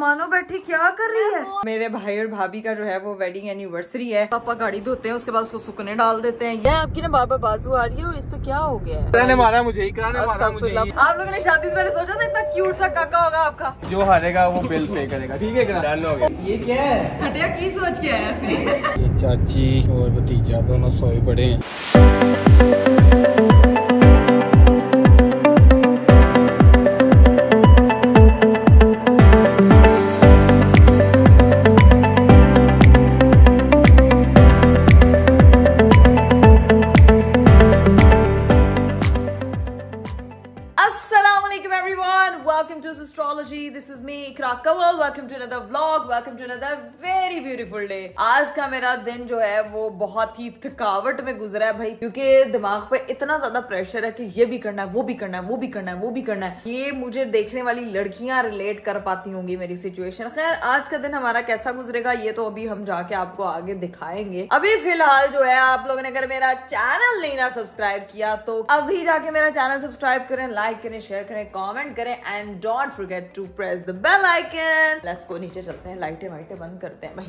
मानो बैठी क्या कर रही है? मेरे भाई और भाभी का जो है वो वेडिंग एनिवर्सरी है। पापा गाड़ी धोते हैं, उसके बाद उसको सुखने डाल देते हैं। ये आपकी ना बार बार बाजू आ रही है और इस पे क्या हो गया है? मारा मुझे, मारा मुझे। आप लोगों ने शादी से पहले सोचा था इतना क्यूट सा काका होगा आपका? जो हारेगा वो बिल पे करेगा, ठीक है? डन हो गया। ये क्या है? खटिया की सोच के आया ऐसे? ये चाची और भतीजा दोनों सोए पड़े हैं। Welcome to Astrology. This is me, Ikra Kanwal. Welcome to another vlog. Welcome to another very beautiful day. आज का मेरा दिन जो है वो बहुत ही थकावट में गुजरा है भाई, क्योंकि दिमाग पे इतना ज्यादा प्रेशर है कि ये भी करना है, वो भी करना है, वो भी करना है, वो भी करना है। ये मुझे देखने वाली लड़कियां रिलेट कर पाती होंगी मेरी सिचुएशन। खैर, आज का दिन हमारा कैसा गुजरेगा ये तो अभी हम जाके आपको आगे दिखाएंगे। अभी फिलहाल जो है आप लोगों ने अगर मेरा चैनल नहीं ना सब्सक्राइब किया तो अभी जाके मेरा चैनल सब्सक्राइब करें, लाइक करें, शेयर करें, कमेंट करें and don't forget to press the bell icon. Let's go, नीचे चलते हैं, लाइटें वाइटें बंद करते हैं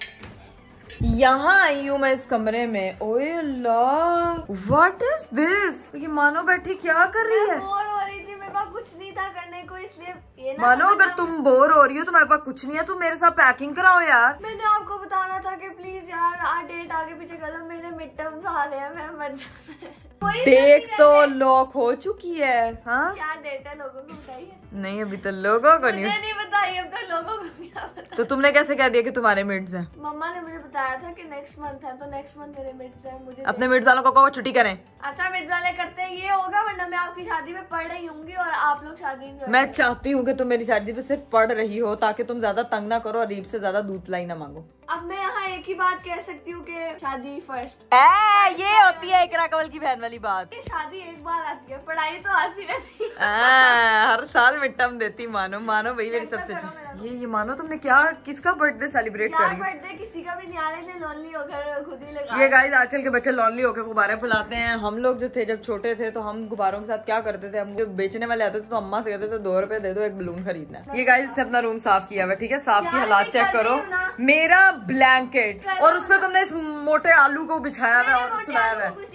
भाई। यहाँ आई हूँ मैं इस कमरे में। ओए अल्लाह, व्हाट इज दिस? ये मानो बैठी क्या कर रही है? बोर हो रही थी, मेरे पास कुछ नहीं था करने को, इसलिए ये ना मानो अगर तुम बोर हो रही हो तो मेरे पास कुछ नहीं है, तुम मेरे साथ पैकिंग कराओ यार। मैंने आपको बताना था कि प्लीज यार डेट आगे पीछे कर लो, मेरे मिड टर्म्स आ रहे हैं, मैं मर जाना। डेट तो लॉक हो चुकी है। हाँ, क्या डेट है लोगों को बताइए? नहीं अभी तो लोगों को नहीं बताइए, अब तो लोगों को क्या पता। तो तुमने कैसे कह दिया कि तुम्हारे मिड्स हैं? मम्मा ने मुझे बताया था कि नेक्स्ट मंथ है, तो नेक्स्ट मंथ मेरे मिड्स हैं। मुझे अपने मिड्स वालों को कहो छुट्टी करें। अच्छा, मिड्स वाले करते हैं ये होगा, वरना मैं आपकी शादी में पढ़ रही हूँ और आप लोग शादी में। मैं चाहती हूँ कि तुम मेरी शादी पे सिर्फ पढ़ रही हो ताकि तुम ज्यादा तंग ना करो और रीब से ज्यादा दूध लाई ना मांगो। अब मैं यहाँ एक ही बात कह सकती हूँ कि शादी फर्स्ट। ये होती है इकरा कंवल की बहन वाली बात। शादी एक बार आती है, पढ़ाई तो आती रहती है। हर साल मिड टर्म देती। मानो मानो भाई मेरी सबसे ये मानो तुमने क्या किसका बर्थडे सेलिब्रेट कर रही हो? बर्थडे किसी का भी नहीं आ रहा, लोनली होकर खुद ही लगा। ये गाइस आजकल के बच्चे लोनली होकर गुब्बारे फुलाते हैं। हम लोग जो थे जब छोटे थे तो हम गुब्बारों के साथ क्या करते थे, हम जो बेचने वाले आते थे तो अम्मा से कहते थे 2 रुपए दे दो, एक बलून खरीदना है। ये गाइस इसने अपना रूम साफ किया हुआ, ठीक है? साफ की हालात चेक करो। मेरा ब्लैंकेट और उसमें तुमने इस मोटे आलू को बिछाया हुआ और सुलाया हुआ है।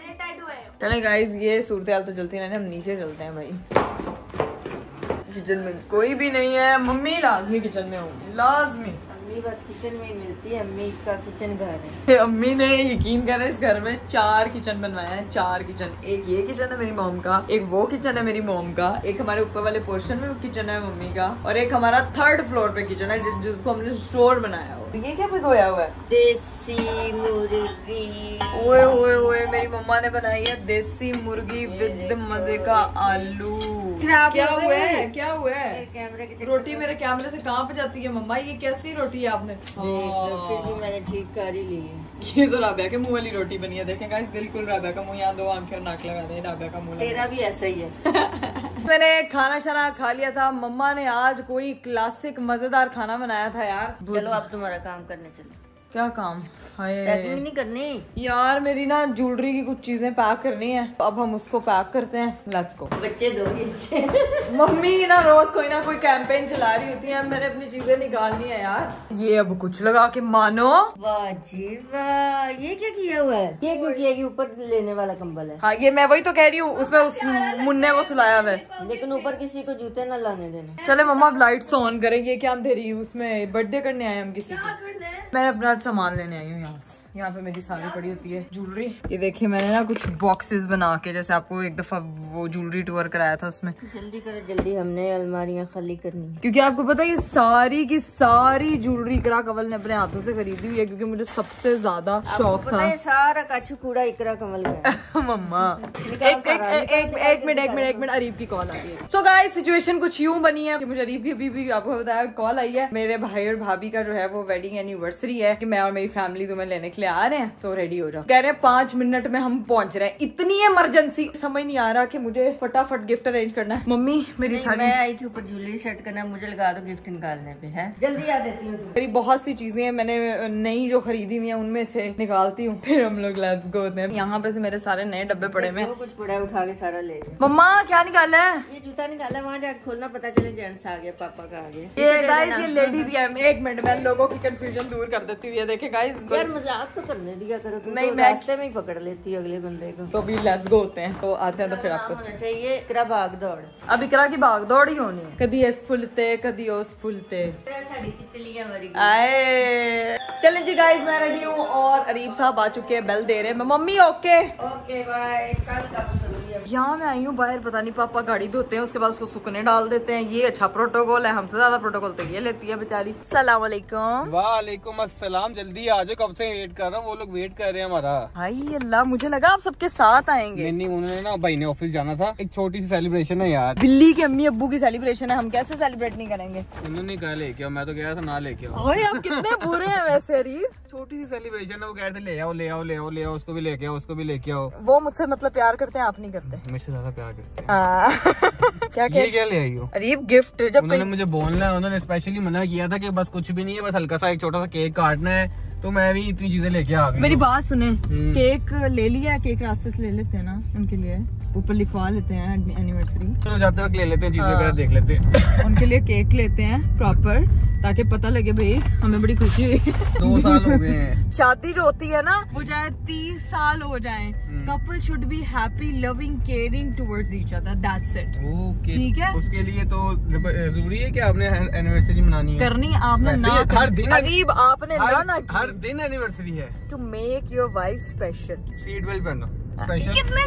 चले गाइस, ये सूरत हाल तो चलती रहने, हम नीचे चलते हैं भाई। किचन में कोई भी नहीं है, मम्मी लाजमी किचन में होगी, लाजमी। अम्मी बस किचन में ही मिलती है, अम्मी का किचन घर है। अम्मी ने यकीन करें इस घर में 4 किचन बनवाए हैं, 4 किचन। एक ये किचन है मेरी मॉम का, एक वो किचन है मेरी मॉम का, एक हमारे ऊपर वाले पोर्शन में किचन है मम्मी का, और एक हमारा 3rd फ्लोर पे किचन है जिसको हमने स्टोर बनाया हो। ये क्या भिगोया हुआ है? देसी मुर्गी। ओए ओए ओए, मेरी मम्मा ने बनाई है देसी मुर्गी विद मजे का आलू। क्या हुआ है? क्या हुआ है? रोटी मेरे कैमरे से कहाँ पे जाती है मम्मा? ये कैसी रोटी है आपने? फिर भी मैंने ठीक कर ही ली है। ये तो राबिया के मुंह वाली रोटी बनी है, देखें गाइस, बिल्कुल राबिया का मुंह। यहाँ 2 आंखें और नाक लगा दे, राबिया का मुंह। तेरा भी ऐसा ही है। मैंने खाना शाना खा लिया था। मम्मा ने आज कोई क्लासिक मजेदार खाना बनाया था यार। चलो अब तुम्हारा काम करने चलो। क्या काम? पैकिंग नहीं करनी यार, मेरी ना ज्वेलरी की कुछ चीजें पैक करनी है, अब हम उसको पैक करते हैं। Let's go. बच्चे दोगे। मम्मी ना रोज कोई ना कोई कैंपेन चला रही होती है, मैंने अपनी चीजें निकालनी है यार। ये अब कुछ लगा के मानो। वाह जी वाह, ये क्या किया हुआ है? ये क्यों किया कि ऊपर लेने वाला कंबल है? हाँ, ये मैं वही तो कह रही हूँ, उसमें उस मुन्ने को सुलाया हुआ है। लेकिन ऊपर किसी को जूते न लाने देना। चले मम्मा, अब लाइट्स ऑन करेंगे। क्या अंधेरी? उसमें बर्थडे करने आए हम किसी को। मैं अपना सामान लेने आई हूँ यहाँ से। यहाँ पे मेरी सारी पड़ी होती है ज्वेलरी। ये देखिए, मैंने ना कुछ बॉक्सेस बना के, जैसे आपको एक दफा वो ज्वेलरी टूर कराया था उसमें। जल्दी करो जल्दी, हमने अलमारियाँ खाली करनी है। क्योंकि आपको पता है ये सारी की सारी ज्वेलरी इकरा कंवल ने अपने हाथों से खरीदी हुई है, क्योंकि मुझे सबसे ज्यादा शौक था। सारा कच्छु कूड़ा इकरा कंवल का। मम्मा एक मिनट अरीब की कॉल आ रही है। सो गाइस, सिचुएशन कुछ यूं बनी है कि मुझे अरीब की अभी आपको बताया कॉल आई है। मेरे भाई और भाभी का जो है वो वेडिंग एनिवर्सरी है कि मैं और मेरी फैमिली तुम्हें लेने के लिए लिए आ रहे हैं तो रेडी हो जाओ। कह रहे हैं 5 मिनट में हम पहुंच रहे हैं। इतनी इमरजेंसी, समझ नहीं आ रहा कि मुझे फटाफट गिफ्ट अरेंज करना है। मम्मी मेरी सारी, मैं आई थी ऊपर ज्वेलरी सेट करना, मुझे लगा दो गिफ्ट निकालने पे है, जल्दी आ देती हूँ। मेरी बहुत सी चीजें हैं मैंने नई जो खरीदी हुई है उनमें से निकालती हूँ, फिर हम लोग लेट्स गो होते हैं। यहाँ पे से मेरे सारे नए डब्बे पड़े हुए हैं, कुछ पड़ा उठा के सारा ले गए। मम्मा क्या निकाला है? ये जूता निकाला, वहाँ जाकर खोलना, पता चले जेंट्स आ गया, पापा का आ गया। ये गाइस ये लेडीज है। एक मिनट में लोगों की कंफ्यूजन दूर कर देती हूँ। ये देखे गाइस, यार मजाक तो करने दिया करो, तुम नहीं, तो मैं रास्ते में ही पकड़ लेती है अगले बंदे को। तो भी लेट्स गो होते हैं। तो आते हैं तो फिर आपको होना चाहिए इकरा भाग दौड़। अब इकरा की भाग दौड़ ही होनी है, कदी इस फुलते कदी उस फुलते। साड़ी तितलियां मरी गई। आए चलें जी गाइस, मैं रेडी हूँ और अरीब साहब आ चुके हैं, बेल दे रहे हैं। मैं मम्मी ओके ओके बाय, कल का यहाँ मैं आई हूँ बाहर, पता नहीं पापा गाड़ी धोते हैं उसके बाद उसको सुखने डाल देते हैं। ये अच्छा प्रोटोकॉल है, हमसे ज्यादा प्रोटोकॉल तो ये लेती है बेचारी। अस्सलाम वालेकुम। वालेकुम अस्सलाम, जल्दी आ जाओ, कब से वेट कर रहा हूँ, वो लोग वेट कर रहे हैं हमारा। हाय अल्लाह, मुझे लगा आप सबके साथ आएंगे। नहीं, उन्होंने ना भाई ने ऑफिस जाना था, एक छोटी सी सेलिब्रेशन है यार। बिल्ली के अम्मी अब्बू की सेलिब्रेशन है, हम कैसे सेलिब्रेट नहीं करेंगे? उन्होंने कहा लेके आओ, मैं तो कह रहा था ना लेके आओ। ओए आप कितने बुरे हैं वैसे अरीब। छोटी सी सेलिब्रेशन है, वो कह रहे थे ले आओ ले आओ ले आओ ले आओ, उसको भी लेके आओ उसको भी लेके आओ। वो मुझसे मतलब प्यार करते हैं, आप नहीं करते। मुझसे ज्यादा प्यार करते हैं। क्या ये क्या ले आई हो? अरीब गिफ्ट जब उन्होंने मुझे बोलना है, उन्होंने स्पेशली मना किया था कि बस कुछ भी नहीं है, बस हल्का सा एक छोटा सा केक काटना है, तो मैं भी इतनी चीजें लेके आ गई। मेरी बात सुने, केक ले लिया, केक रास्ते से ले लेते हैं ना, उनके लिए ऊपर लिखवा लेते हैं एनिवर्सरी। चलो जाते वक्त ले लेते हैं, चीजें वगैरह देख लेते हैं। उनके लिए केक लेते हैं प्रॉपर, ताकि पता लगे भाई हमें बड़ी खुशी हुई। 2 साल हो गए हैं। शादी जो होती है ना, वो चाहे 30 साल हो जाए, couple should be happy, loving, caring towards each other, that's it. Okay, ठीक है, उसके लिए तो जरूरी है कि आपने एनिवर्सरी मनानी है। करनी आपने ना, हर दिन अरीब आपने ना हर दिन एनिवर्सरी है। To make your wife special. Seat belt पहनो स्पेशल। कितने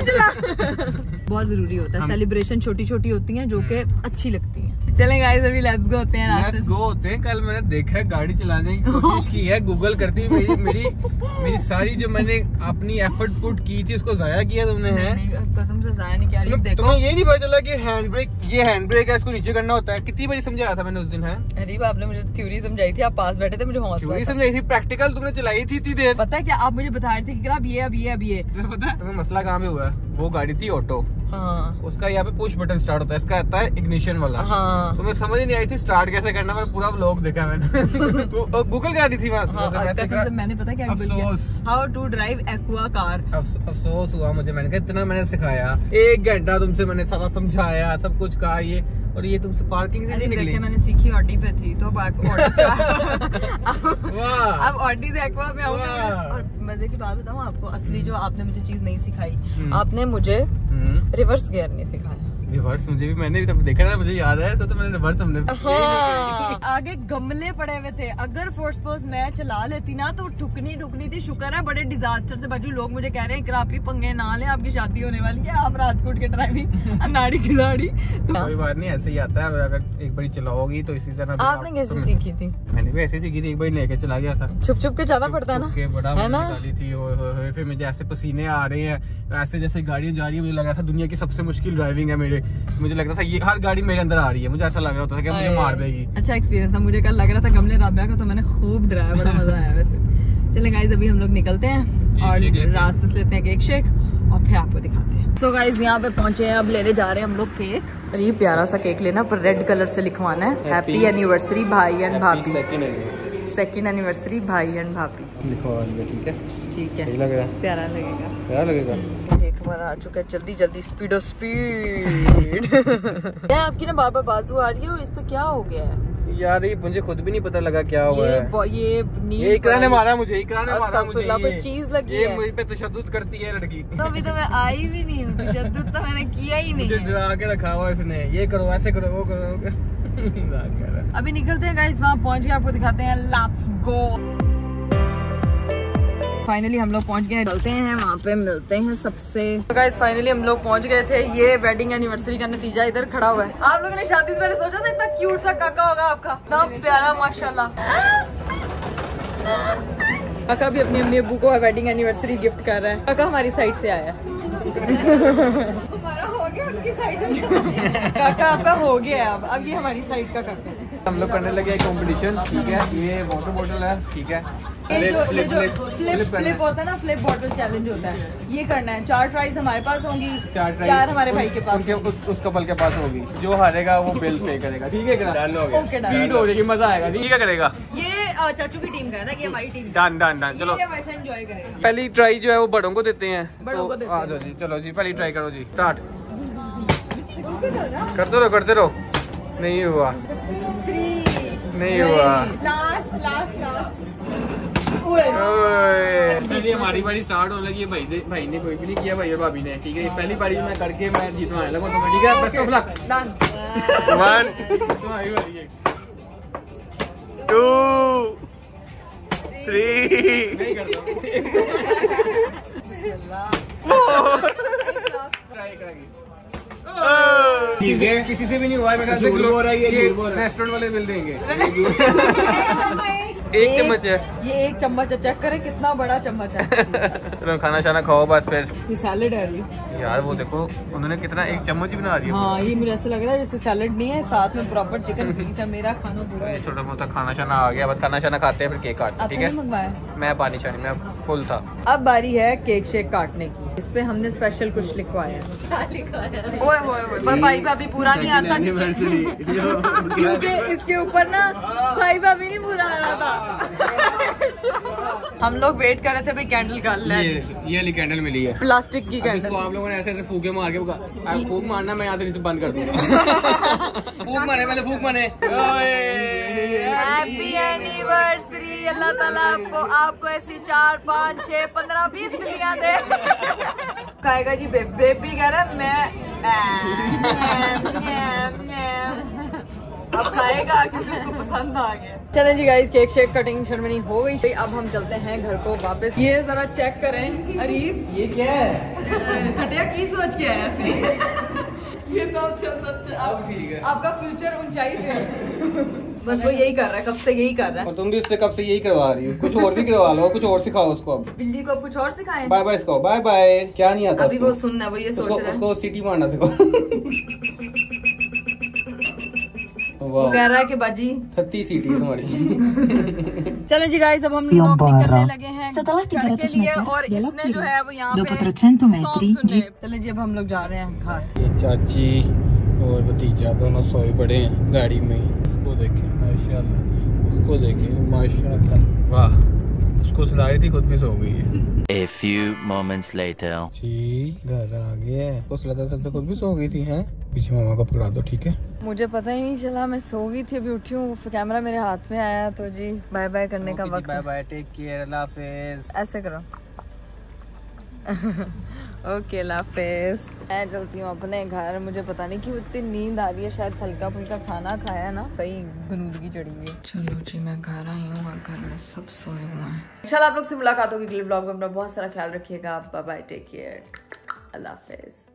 बहुत जरूरी होता है, सेलिब्रेशन छोटी छोटी होती हैं जो कि अच्छी लगती हैं। चलें गाइस, अभी लेट्स गो होते हैं रास्ते लेट्स गो होते हैं। कल मैंने देखा है गाड़ी चलाने की कोशिश की है, गूगल करती मेरी सारी जो मैंने अपनी एफर्ट पुट की थी उसको जाया किया तुमने है। कसम से जाया नहीं किया। देखो तुम्हें ये नहीं पता चला कि ये हैंड ब्रेक है, इसको नीचे करना होता है। कितनी बारी समझाया था मैंने उस दिन है। अरीब आपने मुझे थ्योरी समझाई थी, आप पास बैठे थे, मुझे हौसला थ्योरी समझाई थी, प्रैक्टिकल तुमने चलाई थी इतनी देर। पता है क्या आप मुझे बता रहे थे कि अब ये पता है तुम्हें मसला कहाँ पे हुआ है? वो गाड़ी थी ऑटो, हाँ, उसका यहाँ पे पुश बटन स्टार्ट होता है, इसका आता है इग्निशन वाला। हाँ, तो मैं समझ नहीं आई थी स्टार्ट कैसे करना, मैंने पूरा व्लॉग देखा मैंने। गूगल कर रही थी हाँ, मैंने पता क्या अफसोस, how to drive aqua car. अफसोस हुआ मुझे, मैंने कहा इतना मैंने सिखाया, 1 घंटा तुमसे मैंने सारा समझाया, सब कुछ कहा, ये और ये तुमसे पार्किंग से नहीं निकली। मैंने सीखी ऑडी पे थी तो अब ऑडी से एक्वा में आऊंगा। और मजे की बात बताऊं आपको, असली जो आपने मुझे चीज नहीं सिखाई, आपने मुझे रिवर्स गियर नहीं सिखाया। रिवर्स मुझे भी, मैंने भी तब देखा ना, मुझे याद है, तो मैंने रिवर्स हमने आगे गमले पड़े हुए थे, अगर फोर सपोज मैं चला लेती ना तो ठुकनी थी। शुक्र है बड़े डिजास्टर से बचू। लोग मुझे कह रहे हैं क्रापी पंगे ना ले, आपकी शादी होने वाली है, आप राजकोट के ड्राइविंग नाड़ी की दाढ़ी। कोई बात नहीं, ऐसे ही आता है, अगर एक बारी चलाओगी तो इसी तरह। आपने कैसे सीखी थी? मैंने भी ऐसे सीखी थी, एक बार लेके चला गया था, छुप के जाना पड़ता है ना, बड़ा है ना? निकाली थी, फिर मुझे ऐसे पसीने आ रहे हैं, ऐसे जैसे गाड़ी जा रही है, मुझे लग रहा था दुनिया की सबसे मुश्किल ड्राइविंग है मुझे लग रहा था ये हर गाड़ी मेरे अंदर आ रही है, मुझे ऐसा लग रहा था कि मुझे मार देगी। अच्छा एक्सपीरियंस था, मुझे कल लग रहा था गमले राबिया का, तो मैंने खूब डराया, बड़ा मजा आया वैसे। चलें गाइस, अभी हम लोग निकलते हैं और रास्ते से लेते हैं केक शेक और फिर आपको दिखाते हैं। सो गाइस, यहाँ पे पहुंचे हैं, अब लेने जा रहे हैं हम लोग केक। ये प्यारा सा केक लेना, पर रेड कलर से लिखवाना है, हैप्पी एनिवर्सरी भाई एंड भाभी, सेकंड एनिवर्सरी भाई एंड भाभी लिखवा। ठीक है, ठीक है, लगेगा, प्यारा लगेगा, प्यारा लगेगा। केक हमारा आ चुका है, जल्दी स्पीडो स्पीड। आपकी ना बार बार बाजू आ रही है और इस पे क्या हो गया है यार? ये मुझे खुद भी नहीं पता लगा क्या हुआ है। ये इकरा ने मारा मुझे, इकरा ने मारा मुझे, ये चीज लगी है, ये मुझे पे तशद्दुद करती है लड़की। तो अभी तो मैं आई भी नहीं हूँ, तशद्दुद तो मैंने किया ही नहीं, मुझे डरा के रखा हुआ इसने, ये करो ऐसे करो वो करो। अभी निकलते हैं गाइस, वहाँ पहुँच के आपको दिखाते हैं, लेट्स गो। फाइनली हम लोग पहुंच गए, चलते हैं वहाँ पे मिलते हैं सबसे। तो गाइस फाइनली हम लोग पहुंच गए थे, ये वेडिंग एनिवर्सरी का नतीजा इधर खड़ा हुआ है। आप लोगों ने शादी से पहले सोचा था इतना क्यूट सा काका होगा आपका, इतना प्यारा माशाल्लाह। काका भी अपनी अम्मी अब्बू को वेडिंग एनिवर्सरी गिफ्ट कर रहा है। काका हमारी साइड से आया। हमारा हो गया, उनकी साइड से। काका आपका हो गया, अब ये हमारी साइड का काका है। हम लोग करने लगे कंपटीशन, ठीक है। ये वाटर बॉटल है, ठीक है। ये जो फ्लिप होता है ना, फ्लिप बॉटल चैलेंज होता है, ये करना है। 4 ट्राइज हमारे पास होंगी, 4 हमारे भाई के पास, उस कपल के पास होगी। जो हारेगा वो बिल पे करेगा, ठीक है। ओके डन हो जाएगी, मजा आएगा। ठीक है, करेगा ये चाचू की टीम का है ना, ये हमारी टीम। डन चलो, वैसे एंजॉय करेगा। पहली ट्राई जो है वो बड़ों को देते हैं। बड़ों को देते हैं। आ जाओ जी, चलो जी, पहली ट्राई करो जी, स्टार्ट। करते रहो। नहीं हुआ, नहीं हुआ। लास्ट चलिए हमारी बारी स्टार्ट होने लगी है। भाई ने कोई भी नहीं किया, भाई और भाभी ने, ठीक है। पहली बारी मैं करके मैं जीतना आने लगा तुम्हें, ठीक है। Best of luck. 1 तुम्हारी बारी है। 2 3 नहीं करता ट्राई करेंगे। किसी से भी नहीं हुआ है, मेरे रेस्टोरेंट वाले मिल देंगे। एक चम्मच है ये, 1 चम्मच है। चेक करें कितना बड़ा चम्मच है। चलो खाना शाना खाओ बस फिर। ये सैलेड है यार वो देखो उन्होंने कितना 1 चम्मच ही बना दिया। हाँ, ये मुझे ऐसा लग रहा है जैसे सैलेड नहीं है, साथ में प्रॉपर चिकन पीस है। मेरा खाना पूरा है। छोटा मोटा खाना शाना आ गया, बस खाना शाना खाते हैं फिर केक काटते हैं, ठीक है। मंगवाया मैं पानी शानी में फुल था। अब बारी है केक शेक काटने की। इस पे हमने स्पेशल कुछ लिखवाया है। ओए भाई भाभी पूरा नहीं आता क्योंकि इसके ऊपर ना भाई भाभी नहीं पूरा आ रहा था। हम लोग वेट कर रहे थे भाई कैंडल कर ले। ये वाली कैंडल मिली है, प्लास्टिक की कैंडल। इसको आप लोगों ने ऐसे ऐसे फूके मार के फूक मारना, मैं यहाँ से इसे बंद कर दूंगा। फूक मारे, पहले फूक मारे। Happy anniversary. अल्लाह ताला आपको ऐसी 4 5 6 15 20 मिलियां दे। खाएगा जी बेबी कह रहा मैं अब खाएगा क्योंकि उसको पसंद आ गया। चलें जी guys, cake shake cutting ceremony हो गई। अब हम चलते हैं घर को वापस। ये जरा चेक करें अरीफ, ये क्या है? खटिया की सोच के आया ऐसे। ये तो सच आपका फ्यूचर ऊंचाई पे है। बस वो यही कर रहा है, कब से यही कर रहा है। और तुम भी उससे कब से यही करवा रही हो। कुछ और भी करवा लो, कुछ और सिखाओ उसको। अब बिल्ली को अब कुछ और सिखाएं। बाय बाय सिखाओ, बाय बाय। क्या नहीं आता अभी वो सुनना, वो ये सोच रहा है उसको सीटी मारना सिखाओ। वो कह रहा है कि बाजी 30 सीटी है तुम्हारी। चले जी गाइस, अब हम लोग निकलने लगे हैं घर के लिए। और इसने जो है वो यहाँ पे चले जी, अब हम लोग जा रहे हैं घर। चाची और भतीजा दोनों सोए पड़े हैं गाड़ी में। इसको देखें माशाल्लाह, इसको देखें माशाल्लाह, वाह। उसको सुला रही थी, खुद भी सो गई है। A few moments later. जी घर आ गए। उसको सुलाते खुद भी सो गई थी। हैं पीछे मामा को पकड़ा दो, ठीक है। मुझे पता ही नहीं चला, मैं सो गई थी, अभी उठी हूँ, कैमरा मेरे हाथ में आया। तो जी बाय बाय करने का वक्त। बाय बाय, टेक केयर, अल्लाह हाफिज। ऐसे करो। ओके अल्लाह हाफिज। मैं चलती हूँ अपने घर। मुझे पता नहीं क्यों इतनी नींद आ रही है, शायद हल्का फुल्का खाना खाया ना, सही गनूदगी चढ़ी हुई है। चलो जी मैं घर आई हूँ और घर में सब सोए हुए हैं। चल आप लोग से मुलाकात होगी अगले व्लॉग में। अपना बहुत सारा ख्याल रखिएगा। बाय बाय, टेक केयर, अल्लाह हाफिज।